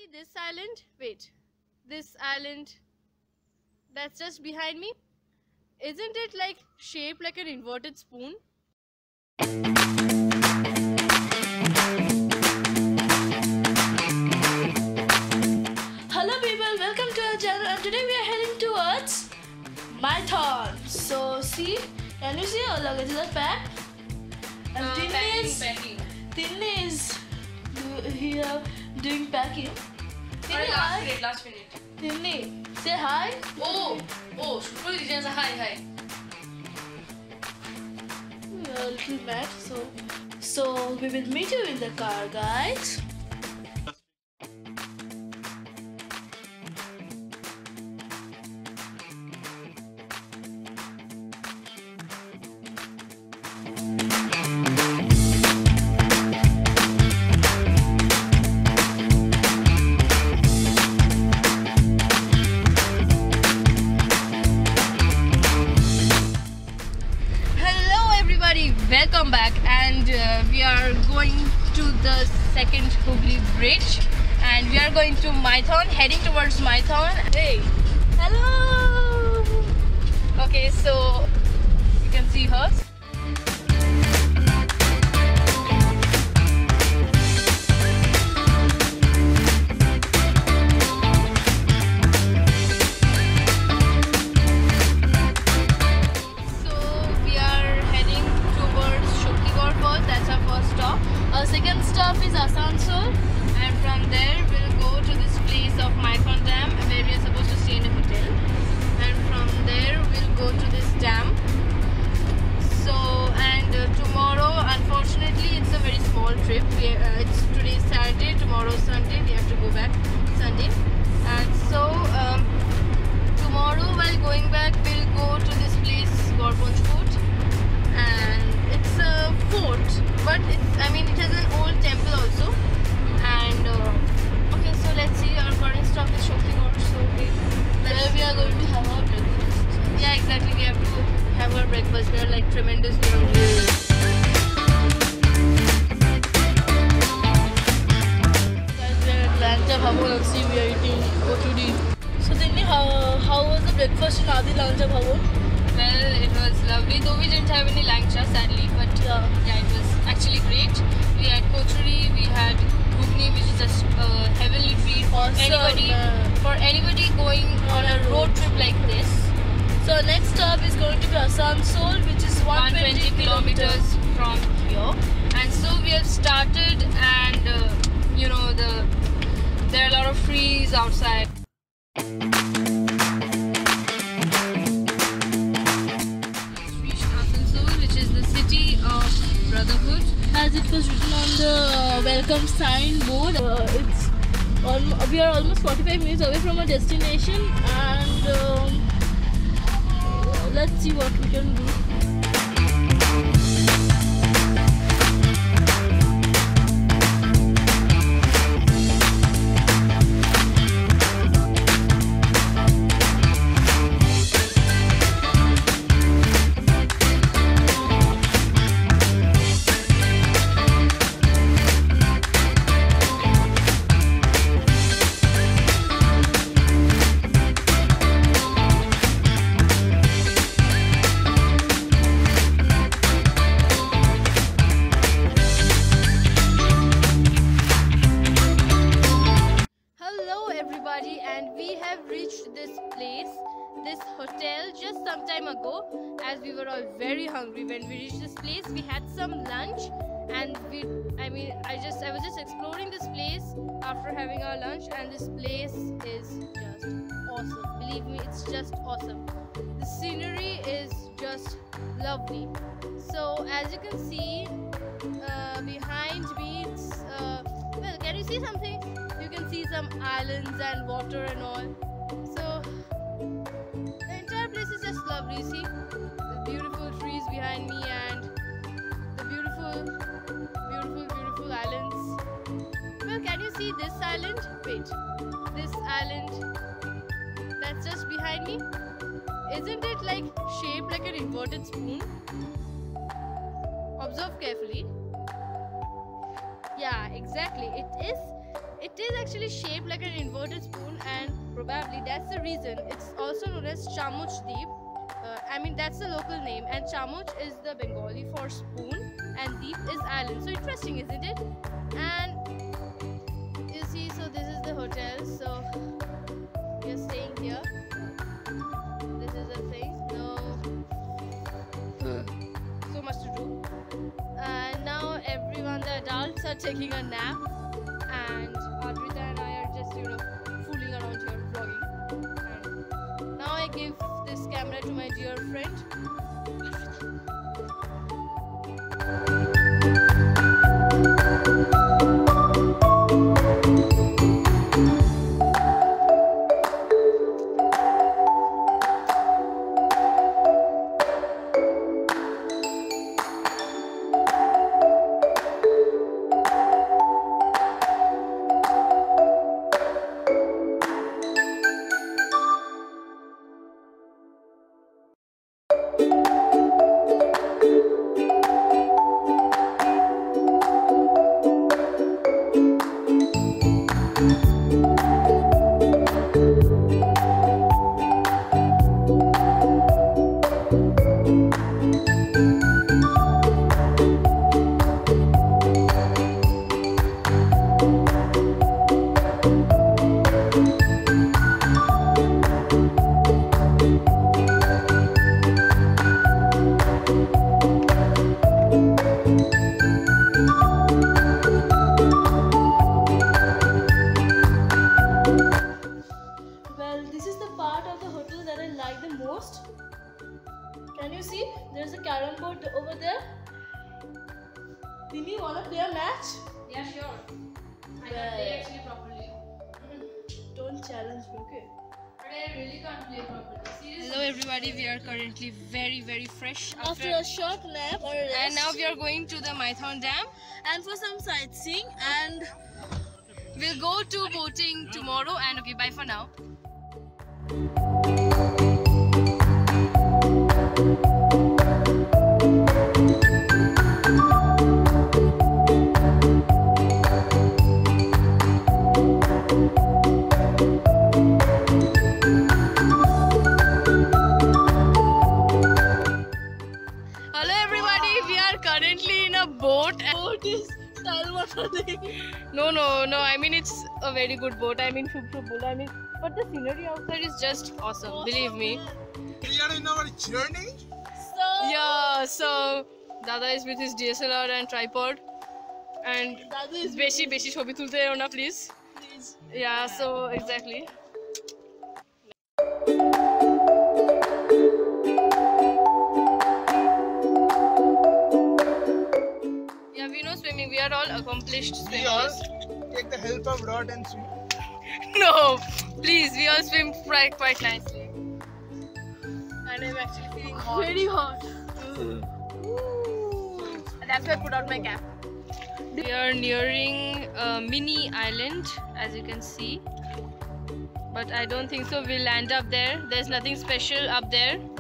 See this island? Wait, this island that's just behind me? Isn't it like shaped like an inverted spoon? Hello people, welcome to our channel and today we are heading towards Mython. So see, can you see our luggages are packed? And Tinley is here doing packing. Tinley, hi. Last minute. Tinley, say hi. Oh, super details. Hi. We are a little mad, so we will meet you in the car, guys. Welcome back, and we are going to the second Hooghly Bridge and we are going to Maithon, heading towards Maithon. Hey, hello. Okay, so you can see her. Our second stop is Asansol, and from there we'll go to this place of Maithon Dam where we are supposed to stay in a hotel, and from there we'll go to this dam. So, and tomorrow, unfortunately, it's a very small trip. It's today's Saturday, tomorrow Sunday, we have to go back Sunday, and so tomorrow while going back we'll go to this place Gorponch Fort, and it's a fort, but it has an old temple also. And okay, so let's see, our current stop is Shoktigor, so where we are going to have our breakfast. Yeah, exactly, we have to have our breakfast. We are like tremendously hungry. Guys, we are at Lanja Bhavan and see we are eating kochuri. So Tinley, how was the breakfast in Adi Lanja Bhavan? Well, it was lovely, though we didn't have any langcha sadly, but yeah, it was actually great. We had kochuri, we had ghugni, which is just a heavenly treat for anybody going on a road trip like this. So next stop is going to be Asansol, which is 120 kilometers from here. And so we have started, and there are a lot of trees outside. Brotherhood, as it was written on the welcome sign board. We are almost 45 minutes away from our destination, and let's see what we can do. And we have reached this place, this hotel, just some time ago, as we were all very hungry. When we reached this place, we had some lunch, and I was just exploring this place after having our lunch, and this place is just awesome. Believe me, it's just awesome. The scenery is just lovely. So as you can see behind me, well, can you see something? You can see some islands and water and all. So the entire place is just lovely. See the beautiful trees behind me and the beautiful islands. Well, can you see this island? Wait, this island that's just behind me? Isn't it like shaped like an inverted spoon? Observe carefully. Yeah, exactly. It is. It is actually shaped like an inverted spoon, and probably that's the reason it's also known as Chamuch Deep. I mean, that's the local name, and Chamuch is the Bengali for spoon, and Deep is island. So interesting, isn't it? And you see, so this is the hotel. So we are staying here. This is the thing. No, so much to do. And now everyone, the adults, are taking a nap, and Adrita and I are just, fooling around here, vlogging. And now I give this camera to my dear friend. Can you see? There's a carrom board over there. Dini, wanna play a match? Yeah, sure. I can play actually properly. Don't challenge me, okay? But I really can't play properly. Seriously. Hello everybody, we are currently very fresh After a short nap or a rest. And now we are going to the Maithon Dam. And for some sightseeing, and we'll go to boating tomorrow. And okay, bye for now. Currently in a boat. Boat is No, I mean, it's a very good boat. I mean, but the scenery outside is just awesome. Believe me. We are in our journey. So Dada is with his DSLR and tripod, and beshi shobi tulte ho na, please. Yeah, so exactly. Swimming, we are all accomplished swimmers. We all take the help of rod and swim. No, please, we all swim quite nicely. And I'm actually feeling hot. Very hot. That's why I put out my cap. We are nearing a mini island, as you can see. But I don't think so we'll land up there. There's nothing special up there.